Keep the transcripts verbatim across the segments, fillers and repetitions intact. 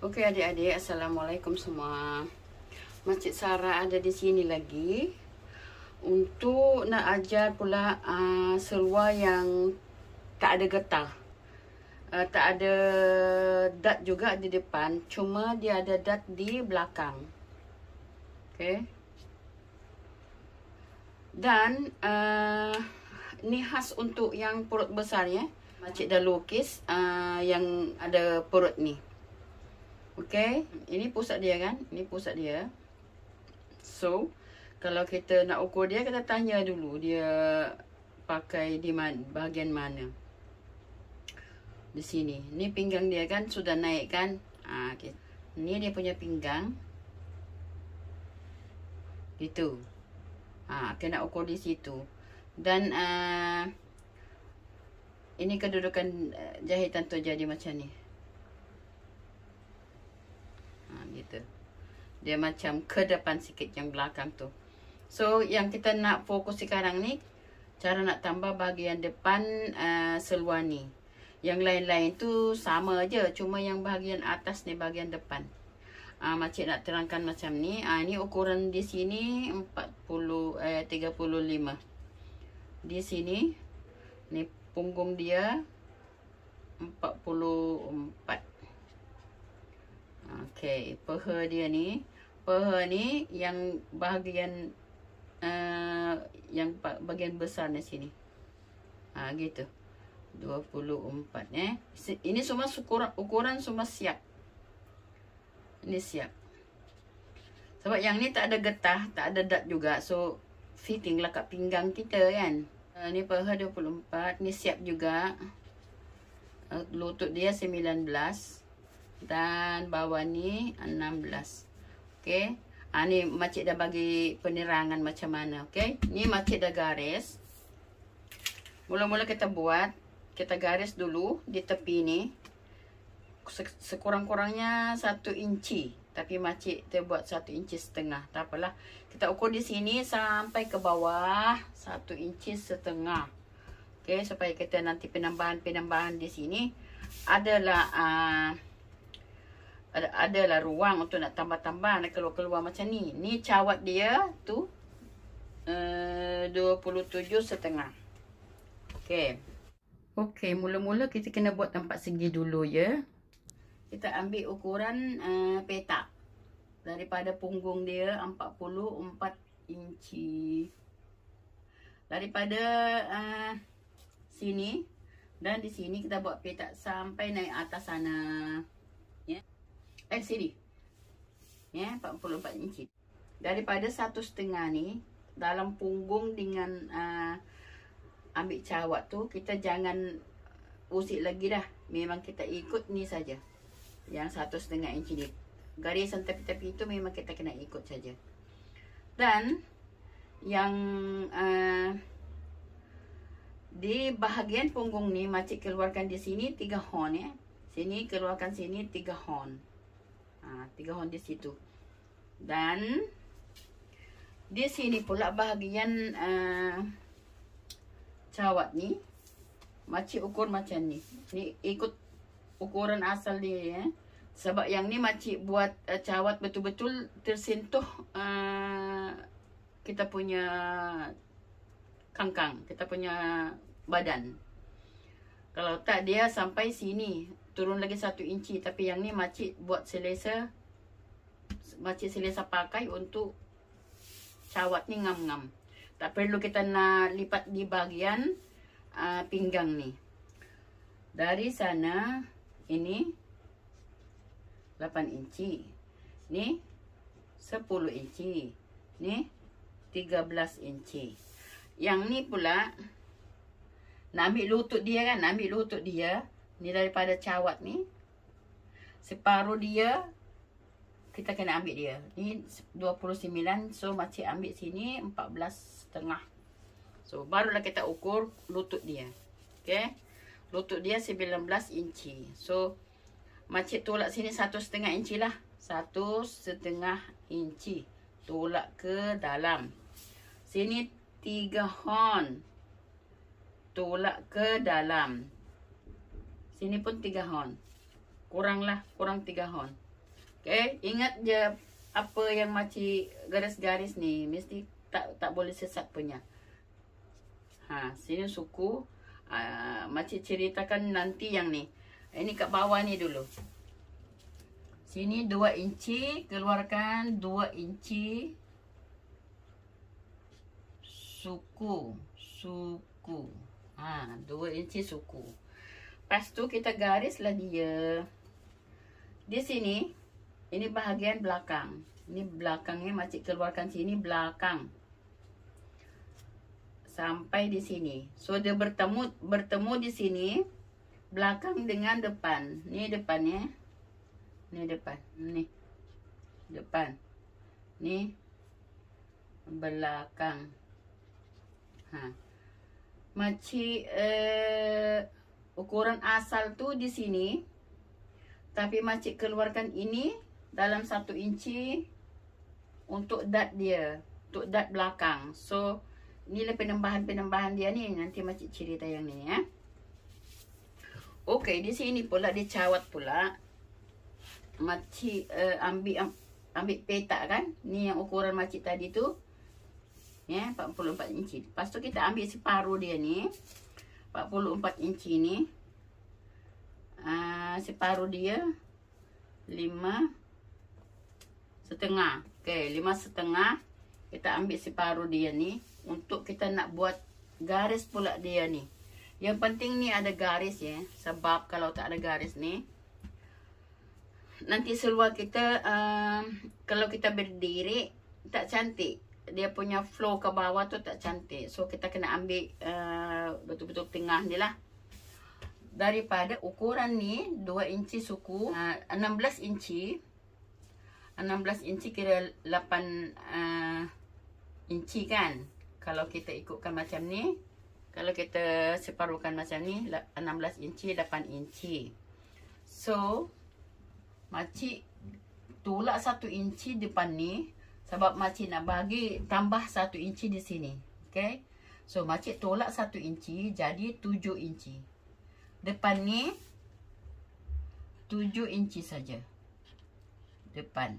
Okey adik-adik, assalamualaikum semua. Makcik Sarah ada di sini lagi untuk nak ajar pula uh, seluar yang tak ada getah. Uh, tak ada dot juga di depan, cuma dia ada dot di belakang. Okey. Dan uh, ni khas untuk yang perut besar ya. Makcik dah lukis uh, yang ada perut ni. Okey, ini pusat dia kan? Ini pusat dia. So, kalau kita nak ukur dia, kita tanya dulu dia pakai di mana, bahagian mana. Di sini. Ni pinggang dia kan sudah naik kan? Ah, okay. Ni dia punya pinggang. Gitu. Ah, kena ukur di situ. Dan uh, ini kedudukan uh, jahitan tu jadi macam ni. Gitu. Dia macam ke depan sikit yang belakang tu. So yang kita nak fokus sekarang ni, cara nak tambah bahagian depan uh, seluar ni. Yang lain-lain tu sama aja, cuma yang bahagian atas ni bahagian depan. uh, Makcik nak terangkan macam ni. uh, Ni ukuran di sini empat puluh, eh, tiga puluh lima. Di sini ni punggung dia empat puluh empat. Okey, peha dia ni, peha ni yang bahagian uh, yang bahagian besar di sini. Ah ha, gitu. dua puluh empat eh. Ini semua ukuran ukuran semua siap. Ini siap. Sebab yang ni tak ada getah, tak ada dot juga. So fitting lah kat pinggang kita kan. Uh, ni peha dua puluh empat, ni siap juga. Uh, lutut dia sembilan belas. Dan bawah ni enam belas. Okey. Ha, ni makcik dah bagi penerangan macam mana. Okey. Ni makcik dah garis. Mula-mula kita buat. Kita garis dulu di tepi ni. Sekurang-kurangnya satu inci. Tapi makcik kita buat satu inci setengah. Tak apalah. Kita ukur di sini sampai ke bawah. Satu inci setengah. Okey. Supaya kita nanti penambahan-penambahan di sini adalah... Uh, Ada adalah ruang untuk nak tambah-tambah, nak keluar-keluar macam ni. Ni cawat dia tu uh, dua puluh tujuh setengah. Okey. Okey, mula-mula kita kena buat tempat segi dulu ya. Kita ambil ukuran uh, petak. Daripada punggung dia empat puluh empat inci. Daripada uh, sini dan di sini kita buat petak sampai naik atas sana. Ya. Eh sini ya, empat puluh empat inci. Daripada satu setengah ni dalam punggung dengan uh, ambil cawat tu, kita jangan usik lagi dah. Memang kita ikut ni saja, yang satu setengah inci ni. Garisan tepi-tepi itu memang kita kena ikut saja. Dan yang uh, di bahagian punggung ni makcik keluarkan di sini tiga horn ya. Sini keluarkan sini tiga horn. Ha, tiga horn di situ. Dan di sini pula bahagian uh, cawat ni makcik ukur macam ni. Ni ikut ukuran asal dia ya. Sebab yang ni makcik buat uh, cawat betul-betul tersentuh uh, kita punya kangkang, kita punya badan. Kalau tak dia sampai sini, turun lagi satu inci. Tapi yang ni makcik buat selesa. Makcik selesa pakai untuk cawat ni ngam-ngam. Tak perlu kita nak lipat di bahagian uh, pinggang ni. Dari sana, ini lapan inci. Ni sepuluh inci. Ni tiga belas inci. Yang ni pula, nak ambil lutut dia kan. Nak ambil lutut dia. Ni daripada cawat ni. Separuh dia. Kita kena ambil dia. Ni dua puluh sembilan. So makcik ambil sini empat belas setengah. So barulah kita ukur lutut dia. Okay. Lutut dia sembilan belas inci. So makcik tolak sini satu setengah inci lah. Satu setengah inci. Tolak ke dalam. Sini tiga horn. Tolak ke dalam. Sini pun tiga horn. Kuranglah, kurang tiga horn. Okay, ingat je apa yang makcik garis-garis ni, mesti tak tak boleh sesat punya. Ha, sini suku. Uh, makcik ceritakan nanti yang ni. Ini kat bawah ni dulu. Sini dua inci, keluarkan dua inci suku, suku. Ha, dua inci suku. Lepas tu kita garislah dia. Di sini, ini bahagian belakang. Ini belakangnya makcik keluarkan sini belakang. Sampai di sini. So dia bertemu bertemu di sini belakang dengan depan. Ni depannya. Ni depan. Ni. Depan. Ni belakang. Ha. Makcik uh, ukuran asal tu di sini. Tapi makcik keluarkan ini dalam satu inci untuk dot dia. Untuk dot belakang. So inilah penambahan-penambahan dia ni. Nanti makcik cerita yang ni ya. Okey, di sini pula dicawat pula. Makcik uh, ambil ambil petak kan. Ni yang ukuran makcik tadi tu. Ya, empat puluh empat inci. Lepas tu kita ambil separuh dia ni. empat puluh empat inci ni. Uh, separuh dia lima setengah. Okey, lima setengah. Kita ambil separuh dia ni. Untuk kita nak buat garis pula dia ni. Yang penting ni ada garis ya. Sebab kalau tak ada garis ni, nanti seluar kita uh, kalau kita berdiri tak cantik. Dia punya flow ke bawah tu tak cantik. So kita kena ambil betul-betul uh, tengah ni lah. Daripada ukuran ni dua inci suku, uh, enam belas inci. enam belas inci kira lapan uh, inci kan. Kalau kita ikutkan macam ni, kalau kita separuhkan macam ni, enam belas inci, lapan inci. So, makcik tolak satu inci depan ni. Sebab makcik nak bagi tambah satu inci di sini. Okay. So, makcik tolak satu inci, jadi tujuh inci. Depan ni, tujuh inci saja. Depan.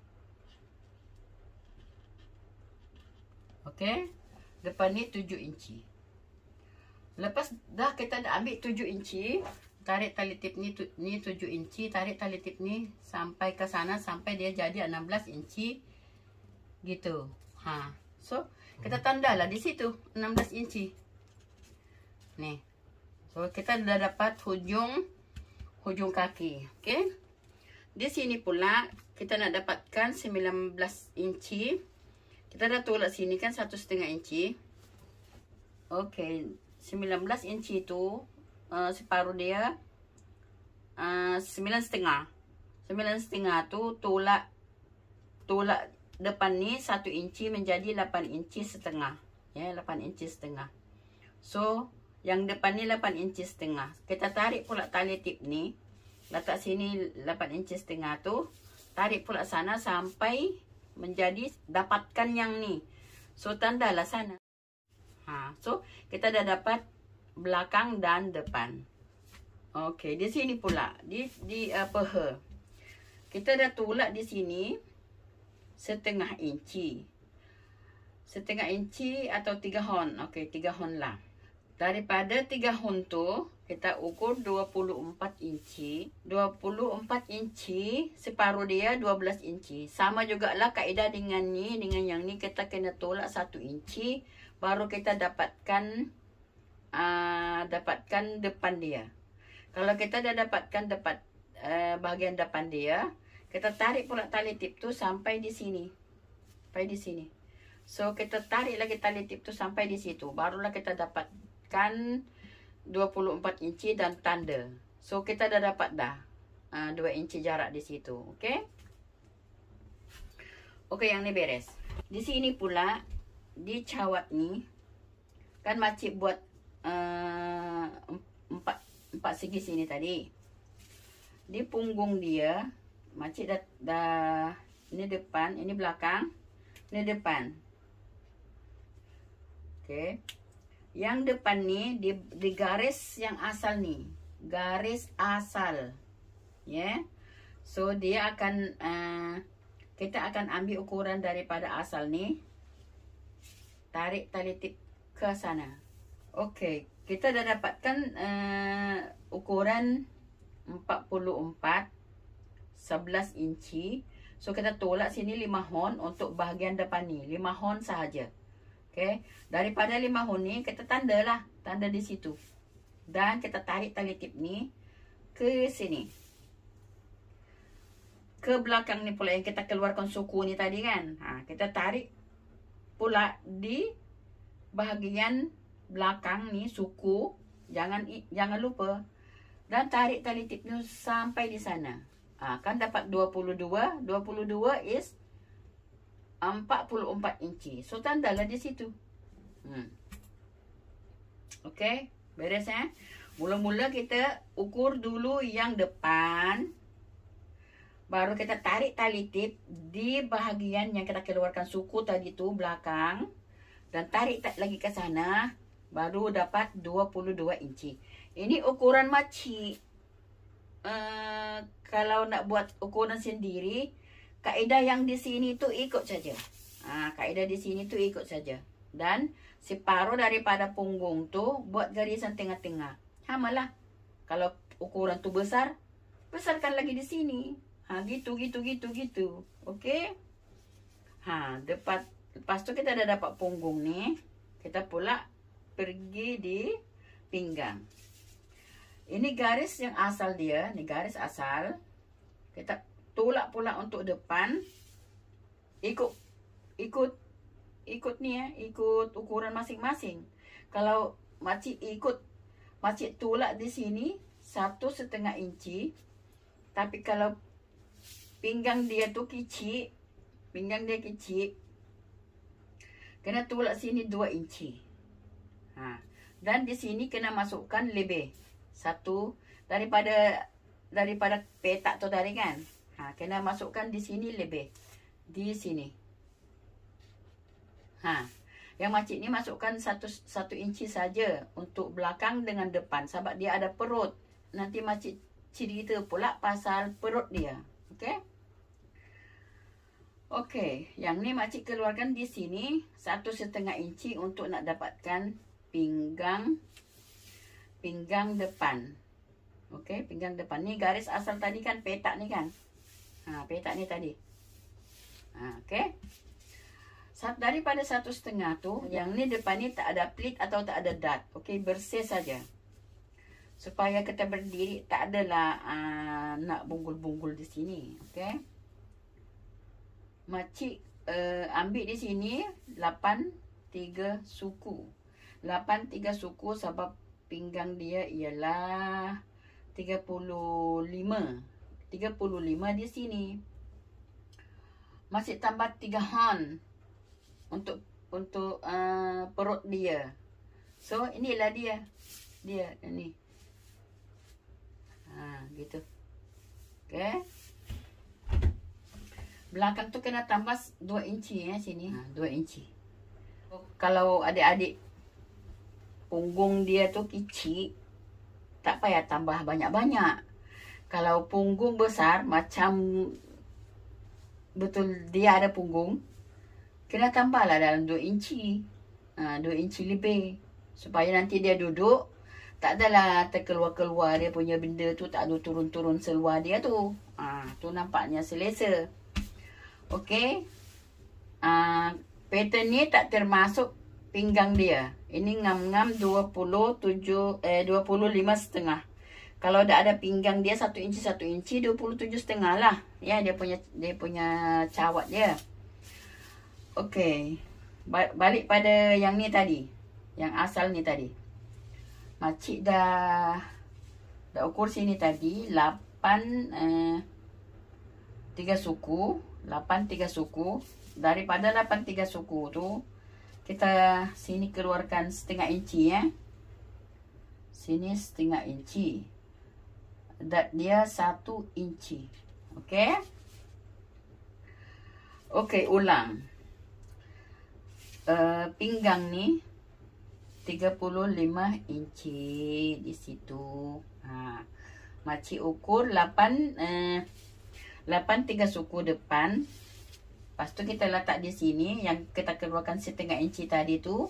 Okay. Depan ni tujuh inci. Lepas dah kita dah ambil tujuh inci, tarik tali tip ni, tu, ni tujuh inci, tarik tali tip ni sampai ke sana, sampai dia jadi enam belas inci. Gitu. Ha. So, kita tandalah di situ enam belas inci. Nih. So, kita dah dapat hujung hujung kaki. Okay. Di sini pula kita nak dapatkan sembilan belas inci. Kita dah tolak sini kan satu setengah inci. Okey, sembilan belas inci tu uh, separuh dia uh, sembilan setengah. Sembilan setengah tu tolak tolak depan ni satu inci menjadi lapan inci setengah. Ya, lapan inci setengah. So, yang depan ni lapan inci setengah. Kita tarik pula tali tip ni. Letak sini lapan inci setengah tu. Tarik pula sana sampai menjadi dapatkan yang ni. So tandalah sana. Ha, so kita dah dapat belakang dan depan. Okey, di sini pula di di uh, peha. Kita dah tolak di sini setengah inci. Setengah inci atau tiga hon. Okey, tiga hon lah. Daripada tiga hon tu kita ukur dua puluh empat inci. dua puluh empat inci, separuh dia dua belas inci. Sama jugalah kaedah dengan ni, dengan yang ni kita kena tolak satu inci baru kita dapatkan uh, dapatkan depan dia. Kalau kita dah dapatkan dapat uh, bahagian depan dia, kita tarik pula tali tip tu sampai di sini. Sampai di sini. So kita tarik lagi tali tip tu sampai di situ, barulah kita dapatkan dua puluh empat inci dan tanda. So kita dah dapat dah uh, dua inci jarak di situ. Okey. Okey, yang ni beres. Di sini pula di cawat ni kan makcik buat uh, empat empat segi sini tadi. Di punggung dia makcik dah, dah ini depan, ini belakang, ini depan. Okey. Yang depan ni di, di garis yang asal ni. Garis asal. Ya. Yeah. So dia akan uh, kita akan ambil ukuran daripada asal ni, tarik tali tip ke sana. Okey, kita dah dapatkan uh, ukuran empat puluh empat sebelas inci. So kita tolak sini lima hon untuk bahagian depan ni, lima hon sahaja. Okey, daripada lima hon ni kita tandalah, tanda di situ. Dan kita tarik tali tip ni ke sini. Ke belakang ni pula yang kita keluarkan suku ni tadi kan. Ha, kita tarik pula di bahagian belakang ni suku, jangan jangan lupa, dan tarik tali tip ni sampai di sana. Ha, kan dapat dua puluh dua, dua puluh dua is empat puluh empat inci. So tandalah di situ. Hmm. Okey, beres eh. Mula-mula kita ukur dulu yang depan. Baru kita tarik tali tip di bahagian yang kita keluarkan suku tadi tu belakang. Dan tarik lagi ke sana. Baru dapat dua puluh dua inci. Ini ukuran makcik. Uh, kalau nak buat ukuran sendiri, kaedah yang di sini tu ikut saja. Ha, kaedah di sini tu ikut saja. Dan separuh daripada punggung tu buat garisan tengah-tengah. Samalah. Kalau ukuran tu besar, besarkan lagi di sini. Ha, gitu, gitu, gitu, gitu. Okey. Ha, dapat, lepas tu kita dah dapat punggung ni. Kita pula pergi di pinggang. Ini garis yang asal dia. Ni garis asal. Kita tolak pula untuk depan. Ikut, ikut, ikut ni ya. Ikut ukuran masing-masing. Kalau makcik ikut, makcik tolak di sini satu setengah inci. Tapi kalau pinggang dia tu kecil, pinggang dia kecil, kena tolak sini dua inci. Ha. Dan di sini kena masukkan lebih. Satu daripada daripada petak tu tadi kan. Ha, kena masukkan di sini lebih. Di sini. Ha. Yang makcik ni masukkan satu satu inci saja untuk belakang dengan depan. Sebab dia ada perut. Nanti makcik cerita pula pasal perut dia. Okey. Okey, yang ni makcik keluarkan di sini satu setengah inci untuk nak dapatkan pinggang pinggang depan. Okey, pinggang depan ni garis asal tadi kan, petak ni kan. Ha, petak ni tadi. Ha, okey. Daripada satu setengah tu, yang ni depan ni tak ada pleat atau tak ada dart. Okey, bersih saja. Supaya kita berdiri tak adalah uh, nak bunggul-bunggul di sini. Okey. Makcik uh, ambil di sini lapan tiga suku. lapan tiga suku sebab pinggang dia ialah tiga puluh lima. tiga puluh lima di sini. Masih tambah tiga hon untuk untuk uh, perut dia. So inilah dia. Dia ini. Ha, gitu. Okey. Belakang tu kena tambah dua inci ya sini. Ha, dua inci. Kalau adik-adik punggung dia tu kecil, tak payah tambah banyak-banyak. Kalau punggung besar, macam betul dia ada punggung, kena tambahlah dalam dua inci. Ha, dua inci lebih. Supaya nanti dia duduk, tak adalah terkeluar-keluar dia punya benda tu, tak ada turun-turun seluar dia tu. Ha, tu nampaknya selesa. Okey. Uh, pattern ni tak termasuk pinggang dia. Ini ngam-ngam dua puluh tujuh eh dua puluh lima setengah. Kalau dah ada pinggang dia satu inci satu inci, dua puluh tujuh setengah lah. Ya, dia punya dia punya cawat dia. Okey. Balik pada yang ni tadi. Yang asal ni tadi. Makcik dah dah ukur sini tadi lapan eh, tiga suku. lapan tiga suku. Daripada lapan tiga suku tu, kita sini keluarkan setengah inci ya. Sini setengah inci. Dan dia satu inci. Okey. Okey, ulang. Uh, pinggang ni tiga puluh lima inci di situ. Ha. Makcik ukur lapan uh, lapan tiga suku depan. Lepas tu kita letak di sini yang kita keluarkan setengah inci tadi tu.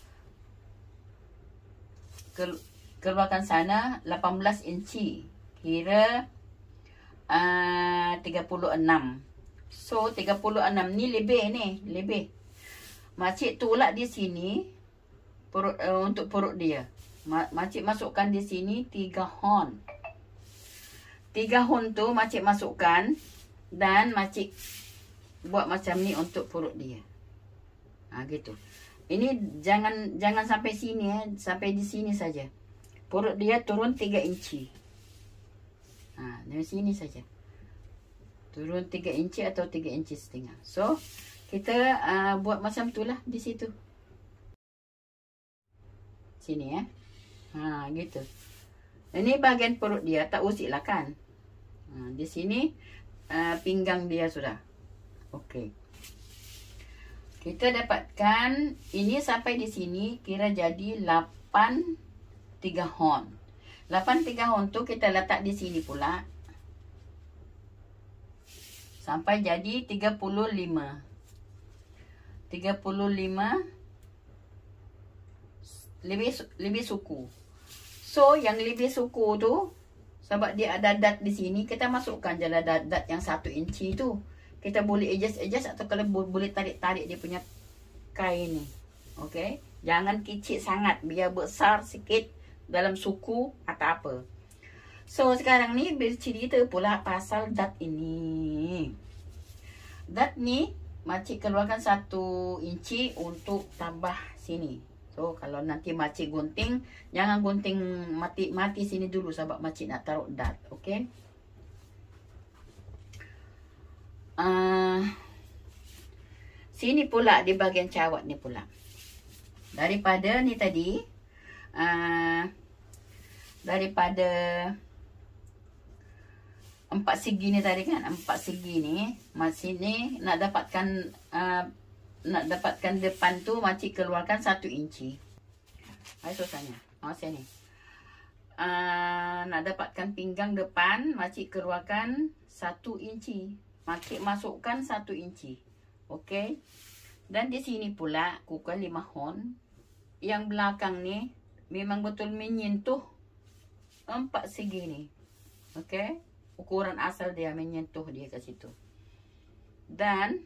Keluarkan sana lapan belas inci. Kira uh, tiga puluh enam. So tiga puluh enam ni lebih ni, lebih. Makcik tolak di sini perut, uh, untuk perut dia. Makcik masukkan di sini tiga hon. Tiga hon tu makcik masukkan dan makcik buat macam ni untuk perut dia. Ha, gitu. Ini jangan jangan sampai sini ya, sampai di sini saja. Perut dia turun tiga inci. Ha, dari sini saja. Turun tiga inci atau tiga inci setengah. So, kita uh, buat macam itulah di situ. Sini ya. Ha, gitu. Ini bahagian perut dia, tak usik lah kan. Ha, di sini uh, pinggang dia sudah. Okey. Kita dapatkan ini sampai di sini kira jadi lapan tiga hon. lapan tiga hon tu kita letak di sini pula. Sampai jadi tiga puluh lima. tiga puluh lima lebih lebih suku. So yang lebih suku tu sebab dia ada dat di sini, kita masukkan je lah dat, dat yang satu inci tu. Kita boleh adjust-adjust atau kalau boleh tarik-tarik dia punya kain ni. Okey. Jangan kecil sangat. Biar besar sikit dalam suku atau apa. So, sekarang ni bercerita pula pasal dat ini. Dat ni, makcik keluarkan satu inci untuk tambah sini. So, kalau nanti makcik gunting, jangan gunting mati-mati sini dulu sebab makcik nak taruh dat. Okey. Uh, sini pula di bahagian cawat ni pula. Daripada ni tadi, uh, daripada empat segi ni tadi kan, empat segi ni, masih ni nak dapatkan uh, nak dapatkan depan tu, makcik keluarkan satu inci. Hai susahnya. Oh sini. Uh, nak dapatkan pinggang depan, makcik keluarkan satu inci. Makcik masukkan satu inci. Okey. Dan di sini pula kukuh lima hon. Yang belakang ni memang betul menyentuh empat segi ni. Okey. Ukuran asal dia menyentuh dia ke situ. Dan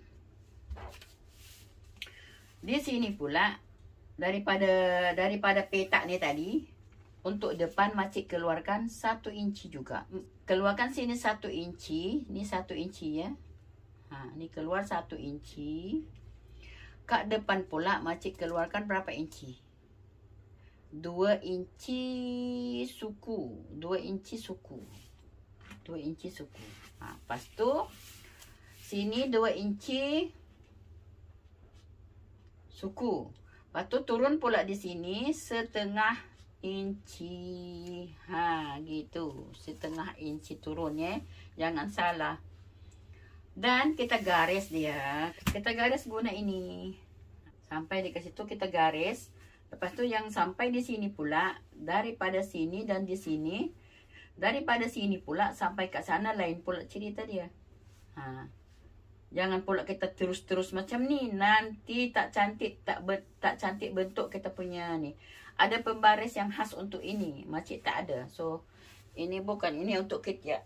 di sini pula daripada daripada petak ni tadi, untuk depan makcik keluarkan satu inci juga. Keluarkan sini satu inci. Ni satu inci ya. Ha, ni keluar satu inci. Kat depan pula makcik keluarkan berapa inci? Dua inci suku. Dua inci suku. Dua inci suku. Ha, lepas tu sini dua inci suku. Lepas tu turun pula di sini setengah inci. Ha, gitu. Setengah inci turun ya. Jangan salah. Dan kita garis dia. Kita garis guna ini. Sampai di situ kita garis. Lepas tu yang sampai di sini pula, daripada sini dan di sini, daripada sini pula sampai kat sana lain pula cerita dia. Ha. Jangan pula kita terus-terus macam ni. Nanti tak cantik, tak ber, tak cantik bentuk kita punya ni. Ada pembaris yang khas untuk ini. Makcik tak ada. So, ini bukan. Ini untuk ketiak.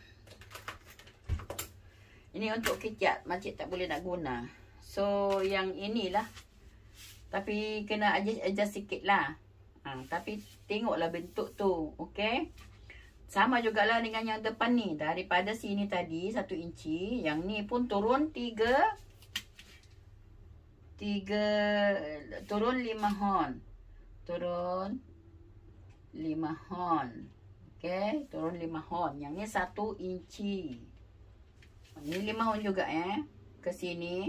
Ini untuk ketiak. Makcik tak boleh nak guna. So, yang inilah. Tapi, kena adjust sikit lah. Ha, tapi, tengoklah bentuk tu. Okay. Sama jugalah dengan yang depan ni. Daripada sini tadi, satu inci. Yang ni pun turun tiga. Tiga. Turun lima hon. Turun lima hon. Okay. Turun lima hon. Yang ni satu inci. Ni lima hon juga eh. Ke sini.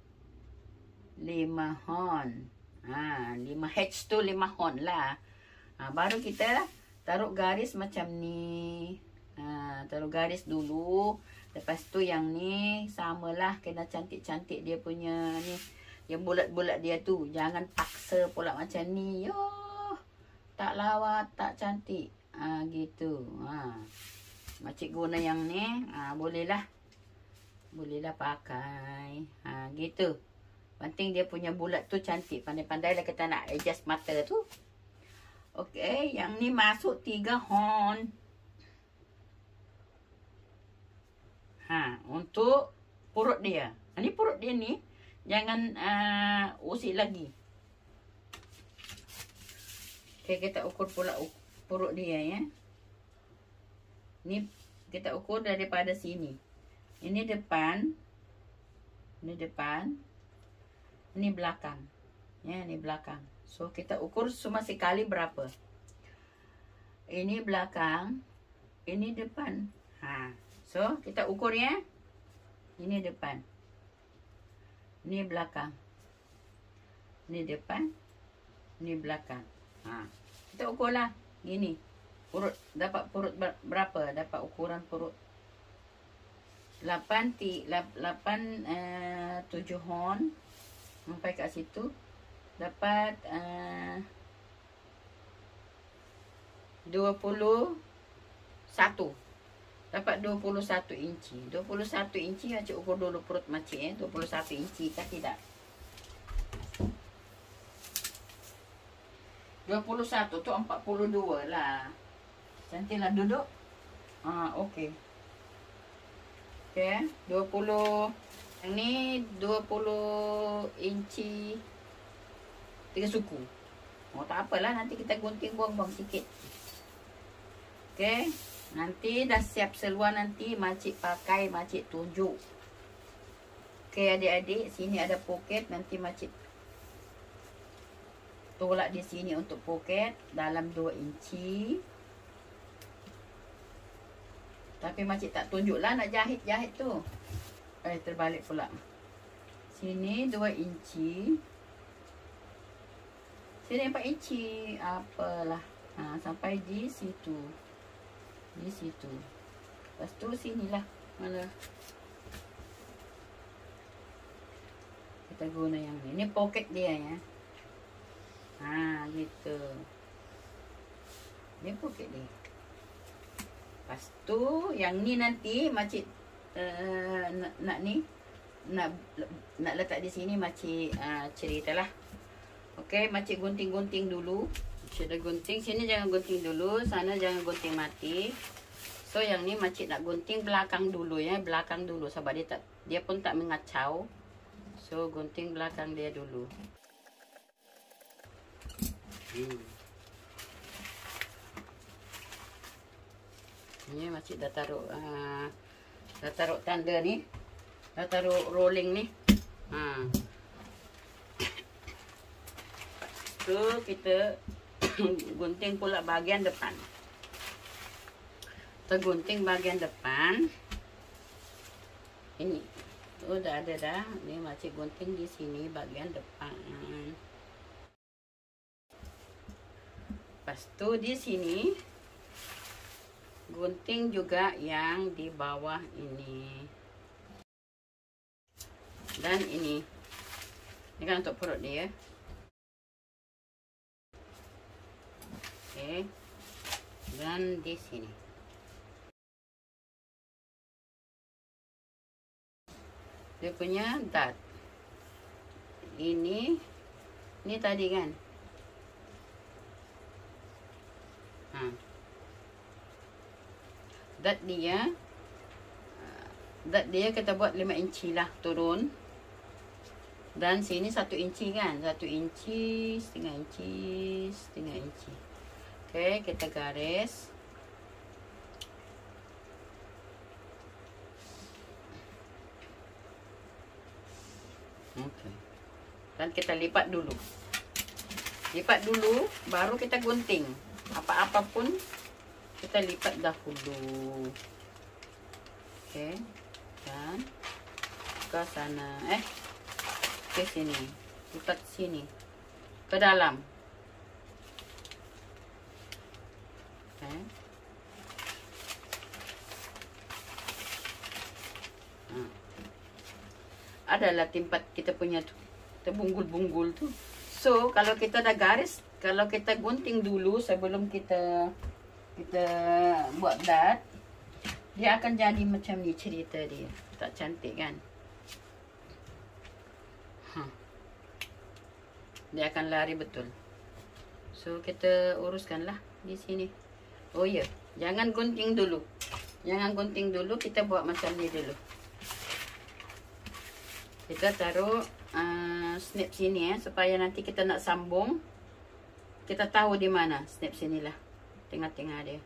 Lima hon. Ha, lima H tu lima hon lah. Ha, baru kita taruh garis macam ni. Ha, taruh garis dulu. Lepas tu yang ni samalah. Kena cantik-cantik dia punya ni. Yang bulat-bulat dia tu. Jangan paksa pula macam ni. Yo, tak lawa, tak cantik. Ha, gitu. Ha. Makcik guna yang ni. Ha, bolehlah. bolehlah pakai. Ha, gitu. Penting dia punya bulat tu cantik. Pandai-pandai lah kita nak adjust mata tu. Okey, yang ni masuk tiga horn. Ha, untuk perut dia. Ini perut dia ni jangan uh, usik lagi. Okey, kita ukur pula perut dia ya. Ni kita ukur daripada sini. Ini depan. Ini depan. Ini belakang. Ya, ini belakang. So, kita ukur cuma sekali berapa. Ini belakang. Ini depan. Ha. So, kita ukur ya. Ini depan. Ini belakang. Ini depan. Ini belakang. Ha. Kita ukurlah. Gini. Perut. Dapat perut berapa? Dapat ukuran perut. lapan, tujuh horn. Sampai kat situ. Dapat uh, dua puluh satu. Dapat dua puluh satu inci. dua puluh satu inci makcik ukur dulu perut makcik eh. dua puluh satu inci kan tidak? dua puluh satu tu empat puluh dua lah. Cantiklah duduk. Ah, okey. Okey, dua puluh. Yang ni dua puluh inci tiga suku. Oh, tak apalah, nanti kita gunting buang-buang sikit. Okey, nanti dah siap seluar nanti makcik pakai, makcik tunjuk. Okey adik-adik, sini ada poket, nanti makcik tolak di sini untuk poket dalam dua inci. Tapi makcik tak tunjuklah nak jahit-jahit tu. Eh, terbalik pula. Sini dua inci. Sini empat inci. Apalah. Ha, sampai di situ. Di situ. Lepas tu sinilah. Mana? Kita guna yang ni. Ini poket dia ya. Ha, gitu. Ini poket dia. Lepas tu yang ni nanti makcik uh, nak, nak ni nak nak letak di sini makcik uh, ceritalah. Okey, makcik gunting-gunting dulu. Makcik dah gunting, sini jangan gunting dulu, sana jangan gunting mati. So yang ni makcik nak gunting belakang dulu ya, belakang dulu sebab dia tak dia pun tak mengacau. So gunting belakang dia dulu. Hmm. Ni makcik dah taruh uh, dah taruh tanda ni. Dah taruh rolling ni. Ha. Tu kita gunting pula bahagian depan. Kita gunting bahagian depan. Ini. Tu dah ada dah. Ni makcik gunting di sini bahagian depan. Lepas tu di sini gunting juga yang di bawah ini. Dan ini. Ini kan untuk perut dia. Okey. Dan di sini. Dia punya dart. Ini ini tadi kan. Ha. Dart dia dart dia kita buat lima inci lah turun. Dan sini satu inci kan. satu inci, setengah inci, setengah inci. Okey, kita garis. Okey. Dan kita lipat dulu. Lipat dulu, baru kita gunting. Apa-apa pun kita lipat dahulu. Okey. Dan ke sana. Eh. Ke sini. Lipat sini. Ke dalam. Okay. Ha. Adalah tempat kita punya tu. Terbunggul-bunggul tu. So, kalau kita dah garis, kalau kita gunting dulu sebelum kita kita buat dart, dia akan jadi macam ni cerita dia. Tak cantik kan? Huh. Dia akan lari betul. So kita uruskanlah di sini. Oh ya, yeah. Jangan gunting dulu. Jangan gunting dulu, kita buat macam ni dulu. Kita taruh uh, snap sini ya, supaya nanti kita nak sambung, kita tahu di mana snap sinilah. Tengah-tengah dia.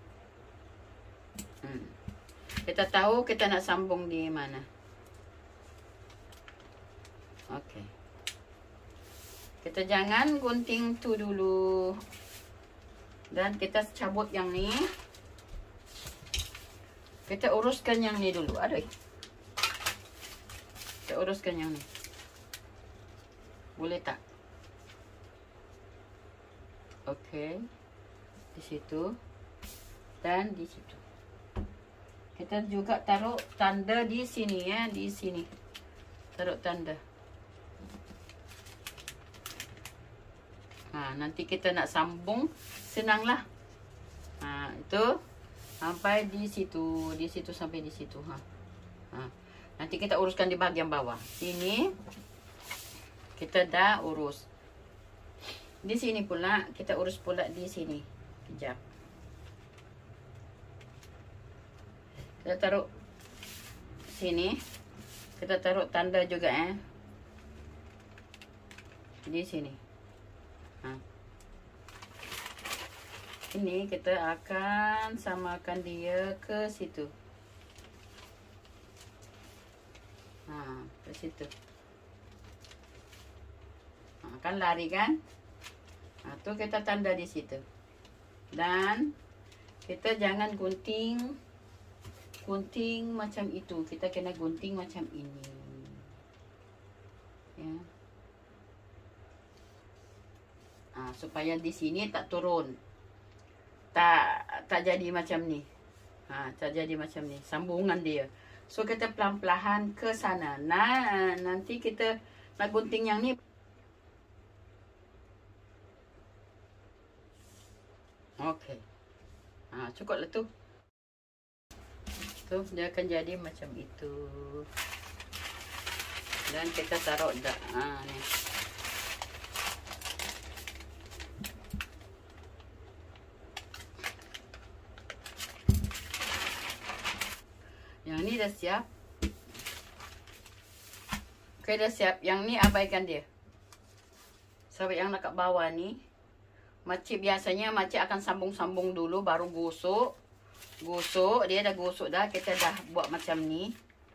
Hmm. Kita tahu kita nak sambung di mana. Okey. Kita jangan gunting tu dulu. Dan kita cabut yang ni. Kita uruskan yang ni dulu. Aduh. Kita uruskan yang ni. Boleh tak? Okey. Di situ. Dan di situ. Kita juga taruh tanda di sini ya. Di sini. Taruh tanda. Ha, nanti kita nak sambung, senanglah. Ha, itu sampai di situ, di situ sampai di situ. Ha. Ha. Nanti kita uruskan di bahagian bawah. Ini kita dah urus. Di sini pula kita urus pula di sini. Kejap. Kita taruh sini. Kita taruh tanda juga eh. Di sini. Ha. Ini kita akan samakan dia ke situ. Ha, ke situ. Ha, kan lari kan? Ha, tu kita tanda di situ. Dan kita jangan gunting gunting macam itu. Kita kena gunting macam ini. Ya. Ha, supaya di sini tak turun. Tak tak jadi macam ni. Ha, tak jadi macam ni. Sambungan dia. So kita pelan-pelan ke sana. Nah, nanti kita nak gunting yang ni. Okey. Ha, cukuplah tu. Tu dia akan jadi macam itu. Dan kita taruh dah. Ha, ni. Yang ni dah siap. Okey, dah siap. Yang ni abaikan dia. Sebab yang nak kat bawah ni, makcik biasanya makcik akan sambung-sambung dulu baru gosok. Gosok, dia dah gosok dah, kita dah buat macam ni.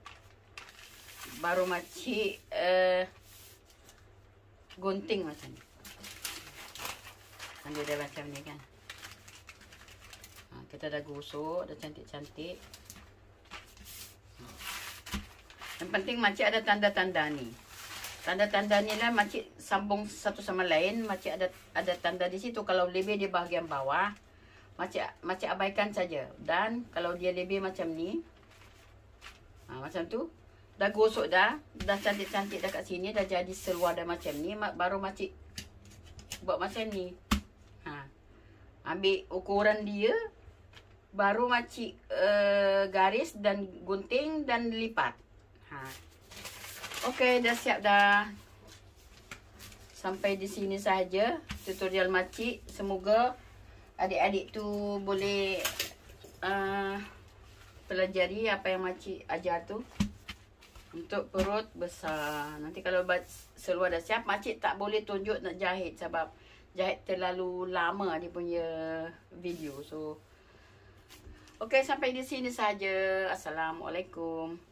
Baru makcik uh, gunting macam ni. Kan dia dah macam ni kan. Ha, kita dah gosok, dah cantik-cantik. Yang penting makcik ada tanda-tanda ni. Tanda-tanda ni lah makcik sambung satu sama lain. Makcik ada ada tanda di situ. Kalau lebih di bahagian bawah, makcik makcik abaikan saja. Dan kalau dia lebih macam ni, ha, macam tu, dah gosok dah, dah cantik-cantik dah kat sini, dah jadi seluar dah macam ni, baru makcik buat macam ni. Ha, ambil ukuran dia, baru makcik uh, garis dan gunting dan lipat. Ha. Okey, dah siap dah. Sampai di sini sahaja tutorial makcik. Semoga adik-adik tu boleh uh, pelajari apa yang makcik ajar tu. Untuk perut besar. Nanti kalau seluar dah siap, makcik tak boleh tunjuk nak jahit sebab jahit terlalu lama dia punya video. So, okey, sampai di sini sahaja. Assalamualaikum.